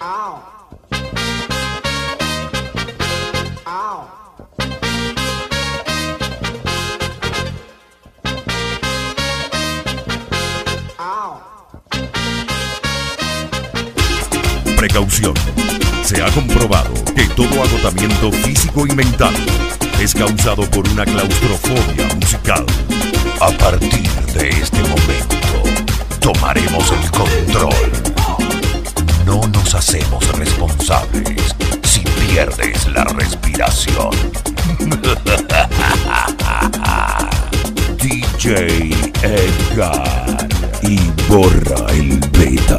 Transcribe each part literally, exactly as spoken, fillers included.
Precaución. Se ha comprobado que todo agotamiento físico y mental es causado por una claustrofobia musical. A partir de este momento, tomaremos el control. No nos hacemos responsables si pierdes la respiración. D J Edgar y borra el beta.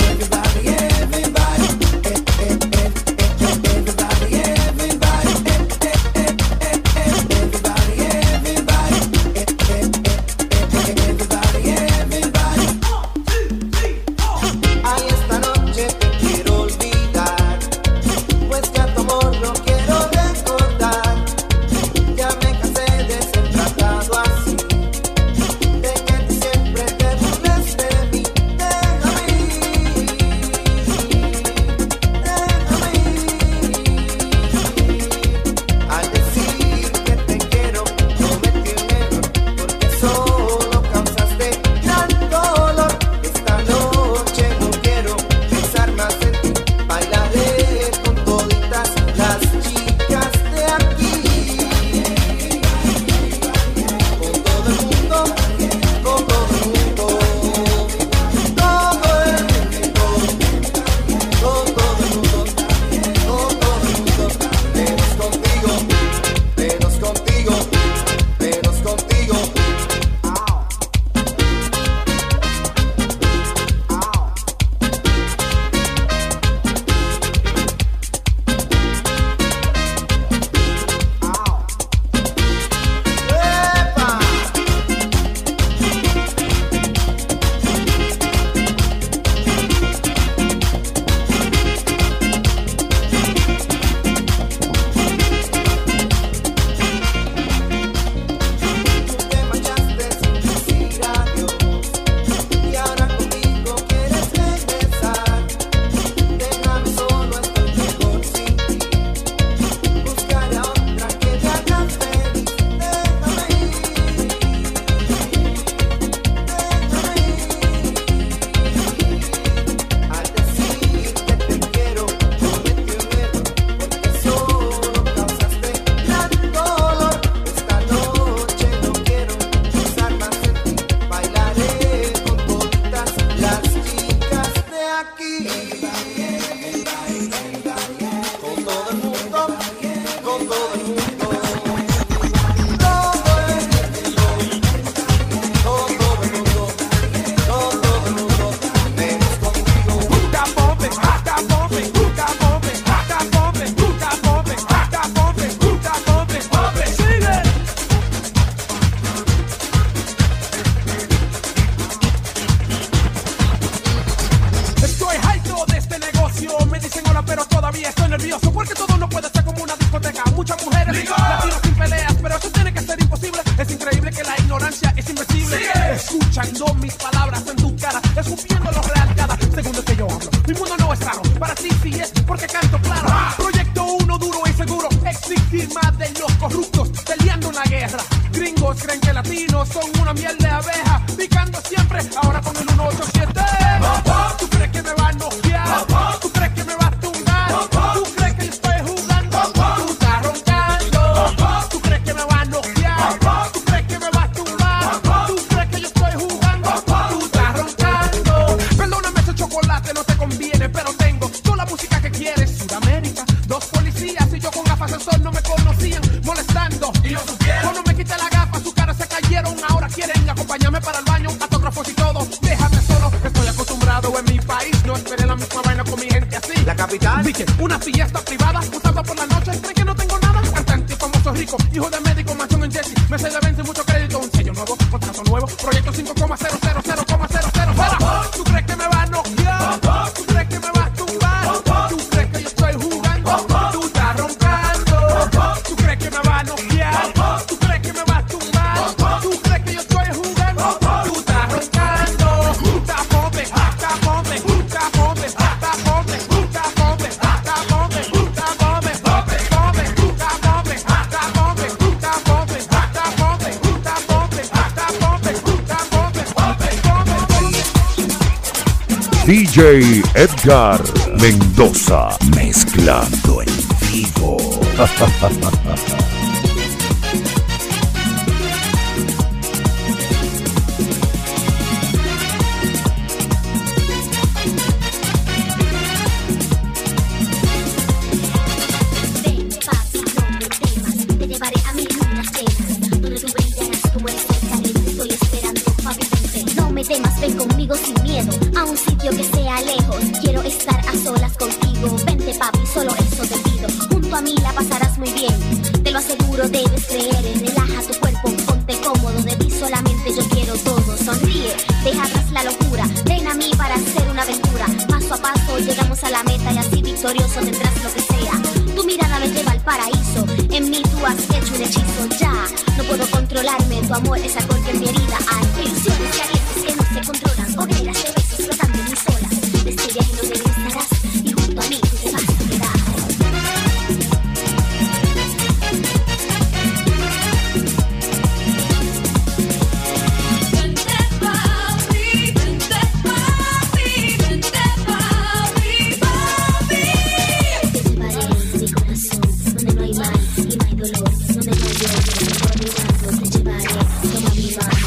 Escuchando mis palabras en tu cara, escupiendo lo real cada segundo que yo hablo. Mi mundo no es raro, para ti sí es porque canto claro. Proyecto uno duro y seguro, ex víctima de los corruptos, peleando una guerra. Gringos creen que latinos son una miel de abeja, picando siempre, ahora con el uno ocho siete. ¿Tú crees que me va a noquear? ¿Tú crees que me va a tumbar? ¿Tú crees que yo estoy jugando? Tú estás roncando. ¿Tú crees que me va a noquear? ¿Tú crees que me va a tumbar? ¿Tú crees que yo estoy jugando? Tú estás roncando. Perdóname, ese chocolate no te conviene, pero tengo toda la música que quieres. Sudamérica, dos policías y yo con gafas de sol no me conocían, molestando. Y yo supiera. Cuando me quité la gafa, sus caras se cayeron. Ahora quieren acompañarme para el baño, autógrafos y todo. Déjame solo, estoy acostumbrado en mi país. No esperé la misma vaina con mi gente así. La capital. Dije, una fiesta privada, un sábado por la noche. ¿Creen que no tengo nada? Cantante famoso rico, hijo de médico, mansión en Jesse. Me se vence mucho crédito, un sello nuevo, contrato nuevo. Proyecto cinco coma cero cero cero coma cero cero. ¿Tú crees que me va a noquear? ¿Tú crees que me va a tumbar? ¿Tú crees que yo estoy jugando? Tú estás roncando. ¿Tú crees que me va a noquear? ¿Tú crees que me va a tumbar? ¿Tú crees que yo estoy jugando? Tú estás roncando. Puta pompe, hasta pompe, puta pompe, hasta pompe, puta D J Edgar Mendoza, mezclando en vivo. Ven conmigo sin miedo a un sitio que sea lejos. Quiero estar a solas contigo. Vente papi, solo eso te pido. Junto a mí la pasarás muy bien, te lo aseguro, debes creer. Relaja tu cuerpo, ponte cómodo. De ti solamente yo quiero todo. Sonríe, deja atrás la locura. Ven a mí para hacer una aventura. Paso a paso llegamos a la meta y así victorioso tendrás lo que sea. Tu mirada me lleva al paraíso. En mí tú has hecho un hechizo. Ya no puedo controlarme. Tu amor es alcohol que en mi herida hay. Ilusiones calientes que no se controlan, hogueras de besos flotando en mis olas. De este viaje no regresarás y junto a mí tú te vas a quedar. Vente papi, vente papi, vente papi, papi. Te llevaré en mi corazón, donde no hay mal y no hay dolor, donde no hay odio, por mi lado te llevaré, toma mi mano.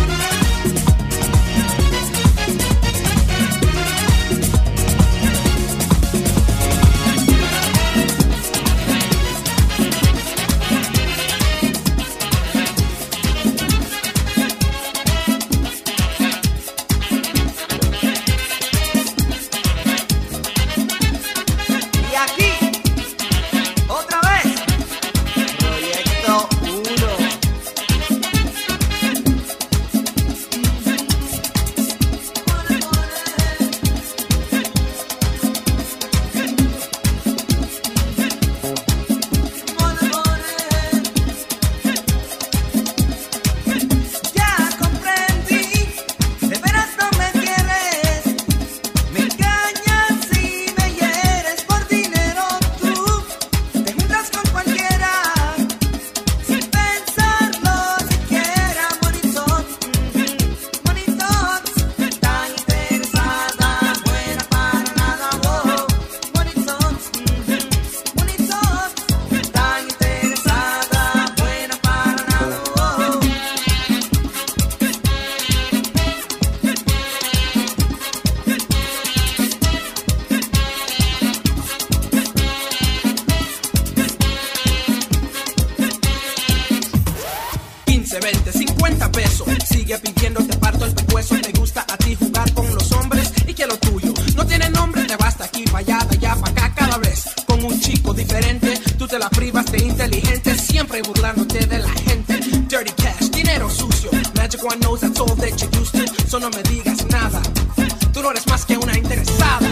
veinte, cincuenta pesos. Sigue pidiendo, te parto el pescuezo. Te gusta a ti jugar con los hombres y que lo tuyo no tiene nombre. Te basta aquí, para allá, de allá, para acá. Cada vez con un chico diferente. Tú te la privas de inteligente, siempre burlándote de la gente. Dirty cash, dinero sucio. Magic one knows that's all that you used to. So no me digas nada, tú no eres más que una interesada.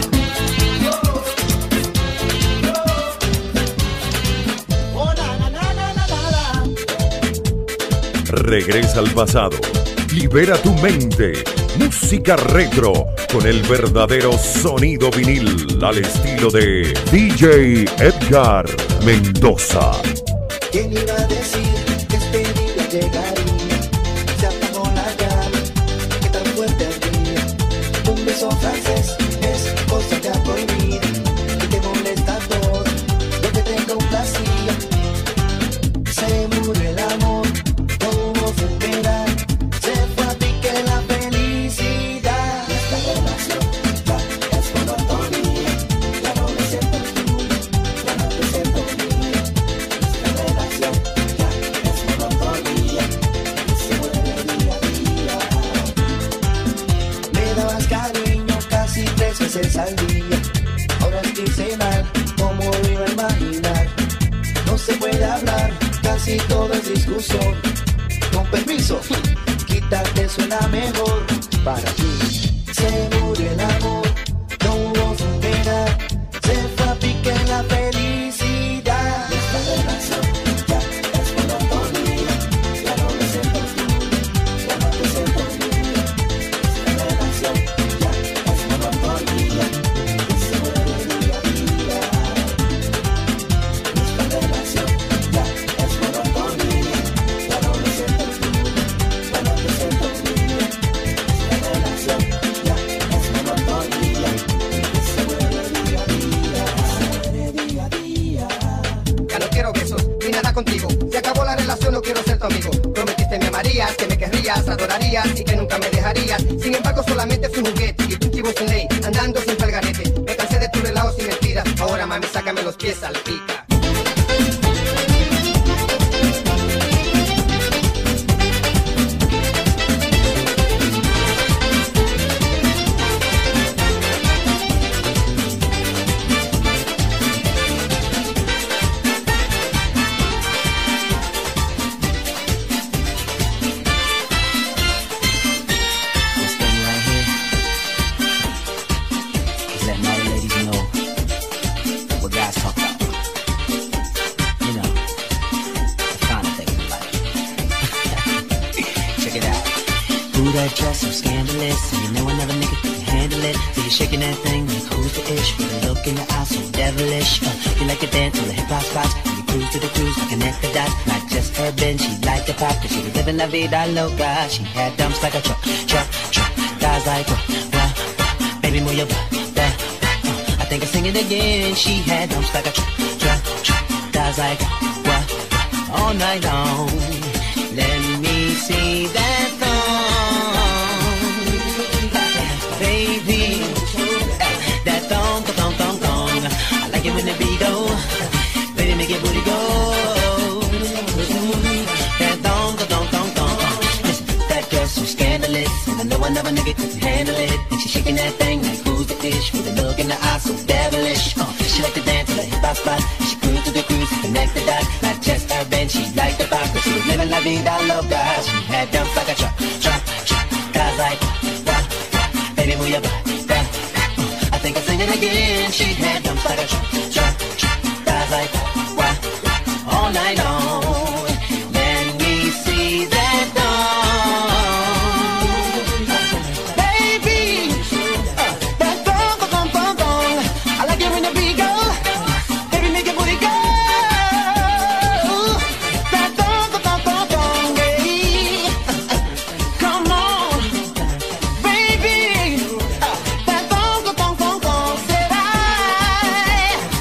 Regresa al pasado, libera tu mente, música retro con el verdadero sonido vinil al estilo de D J Edgar Mendoza. ¿Quién iba a decir que este día llegaría? Se apagó la llama, que tan fuerte ardía. Un beso francés es cosa ya prohibida y te molesta todo lo que te complacía. Se murió el amor. Al día, ahora es quincenal, como lo iba a imaginar. No se puede hablar, casi todo es discusión. Con permiso, quítate, suena mejor para ti. Se murió el amor, no hubo frontera, se fue a pique la felicidad. Esta relación ya es monotonía, ya no me siento tú, ya no te siento mía. Esta relación ya es monotonía. Bye. tu amigo. Prometiste me amarías, que me querrías, adorarías y que nunca me dejarías. Sin embargo, solamente fui un juguete y un chivo sin ley, andando sin palgarete. Me cansé de tu relajo sin mentiras. Ahora, mami, sácame los pies al pica. That dress so scandalous, and you know another nigga can handle it. So you're shaking that thing like who's the ish, with a look in the eye so devilish. Uh, you like to dance on the hip hop spots, and you cruise to the cruise, like connect the dots. Not just urban, she liked the pop, cause she was living la vida loca. She had dumps like a truck, truck, truck. Guys like wah, wah, wah. Baby move your butt, that, uh, I think I'm singing again. She had dumps like a truck, truck, truck. Guys like wah, wah, all night long. Let me see that thong. Baby, that thong, thong, thong, thong. I like it when the beat go. Baby, make it booty go. That thong, thong, thong, thong. Listen, that girl's so scandalous, and I know another nigga couldn't handle it. And she shaking that thing like who's the ish, with a look in the eye so devilish. Uh, she like to dance to the hip hop spot. She cruise to the cruise, connect the dots. Not just urban, she liked the pop, but she was living la vida loca. She had dumps like a truck, truck, truck. Guys like wah, wah. Baby, move your body, that, uh, I think I'm singing again. She had dumps like a truck, truck, truck. Guys like wah, wah, all night long. Let me see that thong, baby. Uh, that thong, thong, thong, thong. I like it when the beat go. Baby, make your booty go. That thong, thong, thong, thong, yeah. Come on, baby. Uh, that thong, thong, thong, thong. Said I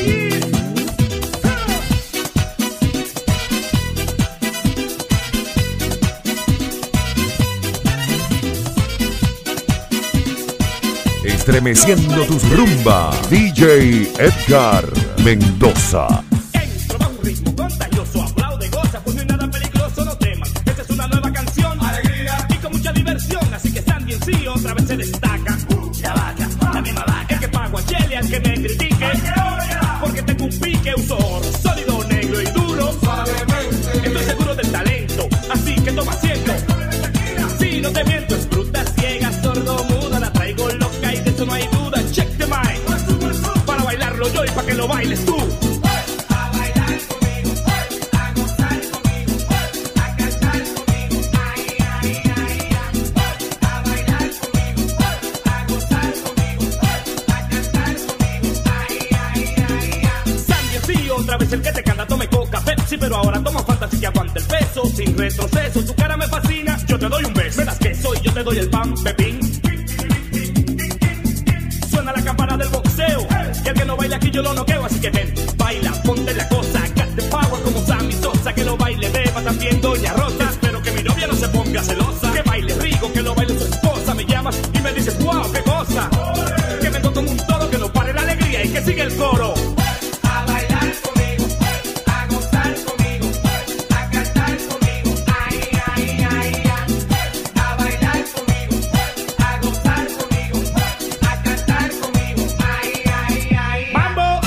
Estremeciendo tus rumbas, D J Edgar Mendoza. Entro va un ritmo contagioso, aplaude, goza, pues no hay nada peligroso, no temas. Esta es una nueva canción, alegría y con mucha diversión, así que Sandy en sí otra vez se destaca. Uh, la vaca, la misma vaca. El que pago a Chele al que me critique, porque tengo un pique, uso oro, sólido, negro y duro. Suavemente. Estoy seguro del talento, así que toma asiento. Si no te miento, es bruta, ciega, sordo, muda, la traigo loca y de eso no hay duda. Check the mind, para bailarlo yo y para que lo bailes tú. A bailar conmigo, a gozar conmigo, a cantar conmigo, ay, ay, ay, ay. A bailar conmigo, a gozar conmigo, a cantar conmigo, ay, ay, ay, ay. Sandy sí, otra vez el que te canta, tome coca, Pepsi, pero ahora toma fantasía que aguante el peso, sin retroceso. Tu cara me fascina, yo te doy un beso. Verás que soy, yo te doy el pan, pepín. Suena la campana del boxeo, y el que no baila aquí yo lo noqueo, así que ven, baila, ponte la cosa, got the power como Sammy Sosa, que lo baile Beba, también Doña Rosa. Espero que mi novia no se ponga celosa, que baile Rigo, que lo baile su esposa. Me llamas y me dices, wow, qué cosa, que me toco como un toro, que no pare la alegría y que sigue el coro. A bailar conmigo, a gozar conmigo, a cantar conmigo, ay, ay, ay, ay. A bailar conmigo, a gozar conmigo, a cantar conmigo, ay, ay, ay, ay. ¡Mambo!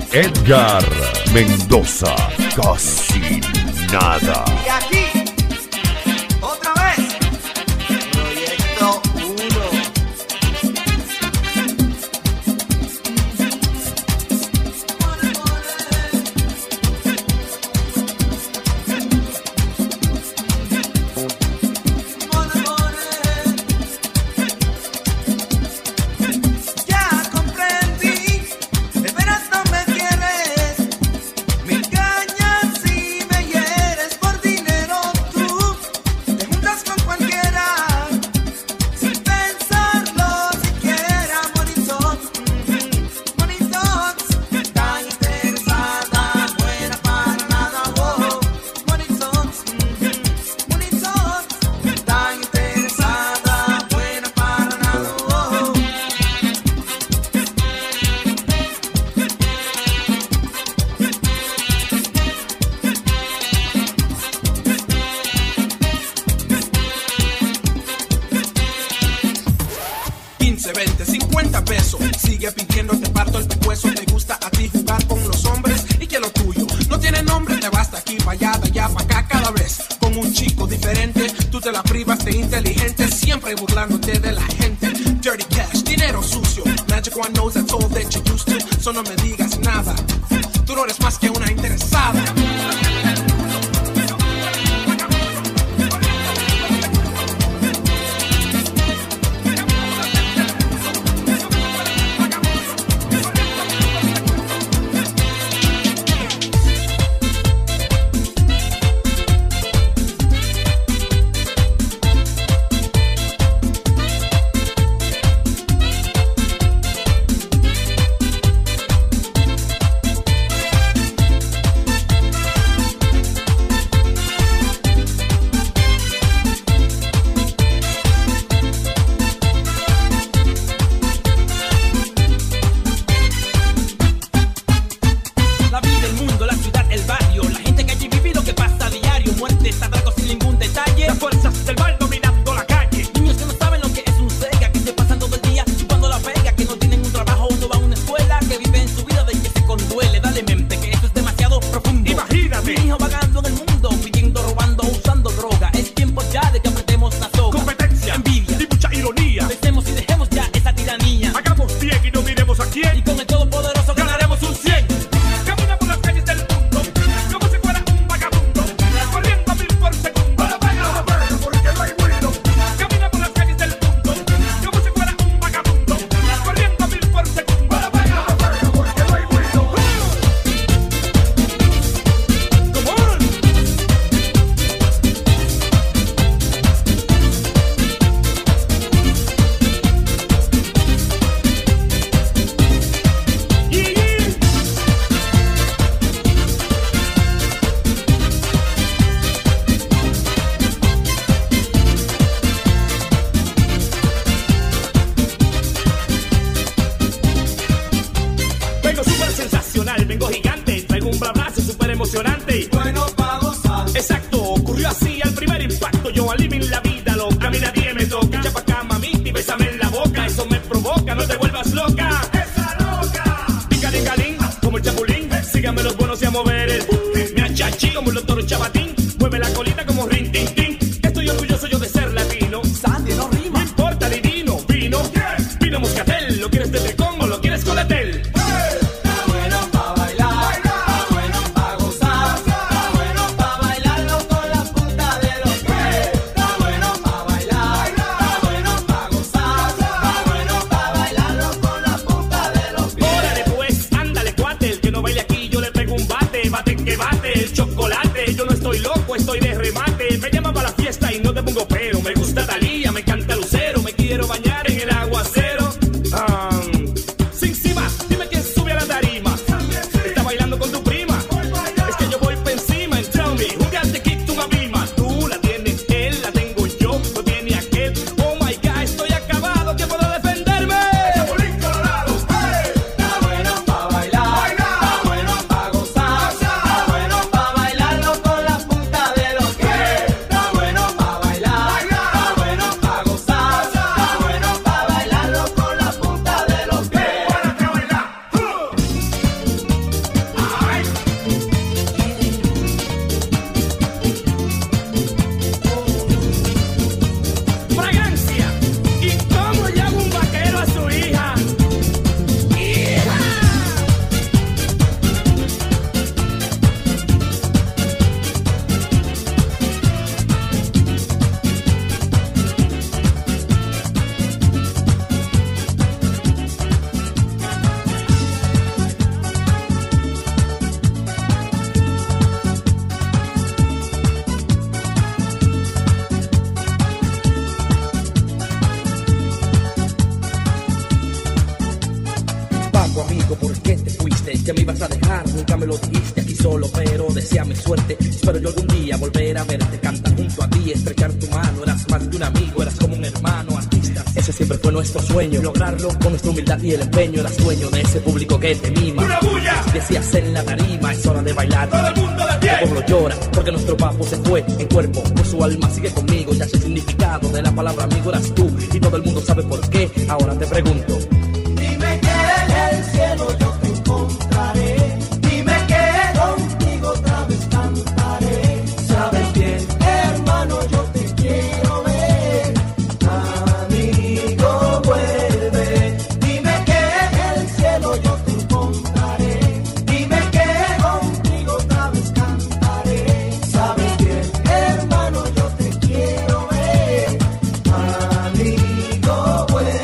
Edgar Mendoza, casi nada. Y aquí, otra vez, Proyecto uno. Ya comprendí, de veras no me quieres, me engañas y me hieres por dinero tú, te juntas con cualquiera, sin pensarlo siquiera, money talks, money talks, tan interesada, buena para nada, oh, money talks, money talks, tan interesada, buena para nada, oh. quince, veinte, cincuenta pesos. Sigue pidiendo, te parto el pescuezo. Te gusta a ti jugar con los hombres y que lo tuyo no tiene nombre. Te vas de aquí para allá, de allá para acá cada vez con un chico diferente. Tú te la privas de inteligente, siempre burlándote de la gente. Dirty cash, dinero sucio. Magic one knows that's all that you used to. So no me digas nada. Tú no eres más que una interesada. La vida, el mundo, la ciudad, el barrio, la gente que allí vive lo que pasa a diario. Muertes, atracos sin ningún detalle. Las fuerzas del mal dominando la calle. Niños que no saben lo que es un Sega, que se pasan todo el día chupando la pega, que no tienen un trabajo, no van a una escuela, que viven su vida de que se conduele. Dale mente, que esto es demasiado profundo. Imagínate. Mi hijo vagando en el mundo, pidiendo, robando, usando droga. Es tiempo ya de que apretemos la soga. Competencia, envidia y mucha ironía. Pensemos y dejemos ya esa tiranía. Hagamos bien y no miremos a quién. Y con el todopoderoso ganaremos un cien. Camina por las calles del mundo como si fuera un vagabundo, corriendo a mil por segundo. Porque no hay ruido. Camina por las calles del mundo como si fuera un vagabundo, corriendo a mil por segundo. Porque no hay ruido. Come on. Yeah, yeah. Vengo súper sensacional, vengo gigante, traigo un brazo súper emocionante. Bueno, pa' gozar. Exacto, ocurrió así al primer impacto. Yo al living la vida loca, a mí nadie me toca. Echa pa' acá, mamita, y bésame en la boca. Eso me provoca, no te vuelvas loca. ¡Esa loca! Picarín, galín, como el chapulín. Síganme los buenos y a mover el me achachí como el doctor Chabatín. Mueve la colita como rin, tin, tin. Estoy orgulloso yo de ser latino. Sandy no rima. No importa, divino, vino. Vino Moscatel, ¿lo quieres de tricón o lo quieres con Etel? Está bueno pa' bailar, está bueno pa' gozar, está bueno pa' bailarlo con la punta de los pies. Está bueno pa' bailar, está bueno pa' gozar, está bueno pa' bailarlo con la punta de los pies. Órale pues, ándale cuate, el que no baile aquí yo le pego un bate, bate que bate, el chocolate, yo no estoy loco, estoy de remate, me llaman para la fiesta y no te pongo pero, me gusta Talía, me encanta Lucero, me quiero bañar en el aguacero. Um, sin cima, dime quién sube a la tarima, está bailando con tu prima, es que yo voy pa' encima, and tell me, who got the kick to my bima, tú la tienes, él la tengo yo, lo tiene aquel, oh my god, estoy acabado, ¿quién puedo defenderme? Chapulín Colorado, Está bueno pa' bailar, está bueno pa' gozar, está bueno pa' bailarlo con la punta de los pies. Está bueno pa' bailar, está bueno pa' sea mi suerte. Espero yo algún día volver a verte, cantar junto a ti, estrechar tu mano. Eras más que un amigo, eras como un hermano, artista. Ese siempre fue nuestro sueño, lograrlo con nuestra humildad y el empeño. Eras dueño de ese público que te mima. ¡Una bulla! Si decías en la tarima, es hora de bailar. ¡Todo el mundo de pie! El pueblo llora porque nuestro papo se fue en cuerpo, por su alma sigue conmigo. Ya sé el significado de la palabra amigo, eras tú, y todo el mundo sabe por qué. Ahora te pregunto, Dime que en el cielo yo te encontraré. Dime que contigo otra vez cantaré. Sabes bien, hermano, yo te quiero ver. Amigo, vuelve. Dime que en el cielo yo te encontraré. Dime que contigo otra vez cantaré. Sabes bien, hermano, yo te quiero ver. Amigo, vuelve.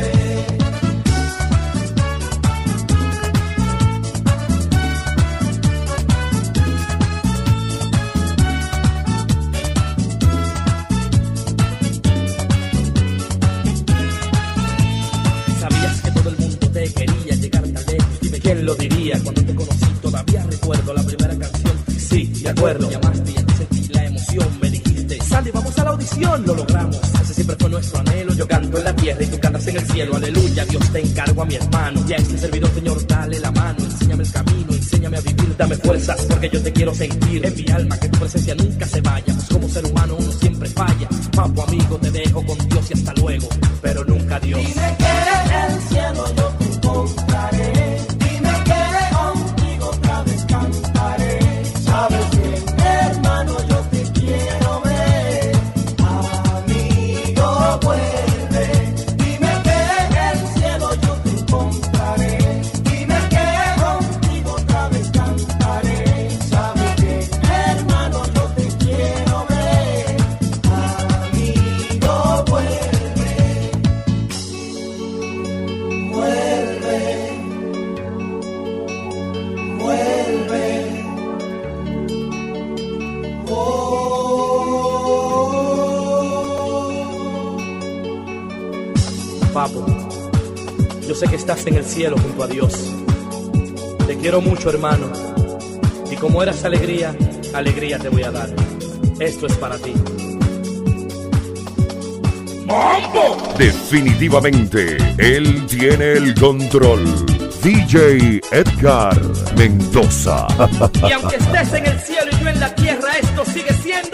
sabías que todo el mundo te quería, llegar tan lejos. Dime quién lo diría, cuando te conocí todavía recuerdo la primera canción. Sí, de acuerdo, llamaste y sentí la emoción. Me dijiste, sale, vamos a la audición. Lo logramos, ese siempre fue nuestro anhelo. Yo canto en la tierra y tú cantas en el cielo. Aleluya, Dios te encargo a mi hermano. Y a este servidor, Señor, dale la mano. Enséñame el camino, enséñame a vivir. Dame fuerzas, porque yo te quiero sentir en mi alma. Que tu presencia nunca se vaya, pues como ser humano uno siempre falla. Papo, amigo, te dejo con Dios y hasta luego, pero nunca Dios. Dime que en el cielo yo te encontraré. Dime que contigo otra vez cantaré. Sabes bien, hermano, yo te quiero ver. Amigo, vuelve. Dime que en el cielo yo te encontraré. Dime que contigo otra vez cantaré. Sabes bien, hermano, yo te quiero ver. Amigo, vuelve. Vuelve, vuelve, oh. Papo, yo sé que estás en el cielo junto a Dios. Te quiero mucho, hermano. Y como eras alegría, alegría te voy a dar. Esto es para ti. ¡Mambo! Definitivamente, él tiene el control. D J Edgar Mendoza. Y aunque estés en el cielo y yo en la tierra, esto sigue siendo